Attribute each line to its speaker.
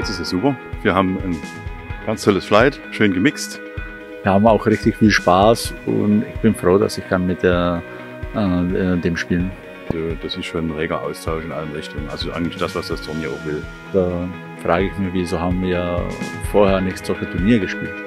Speaker 1: jetzt ist es super. Wir haben ein ganz tolles Flight, schön gemixt.
Speaker 2: Wir haben auch richtig viel Spaß und ich bin froh, dass ich kann mit dem spielen.
Speaker 1: Das ist schon ein reger Austausch in allen Richtungen. Also eigentlich das, was das Turnier auch will.
Speaker 2: Da frage ich mich, wieso haben wir vorher nicht solche Turnier gespielt.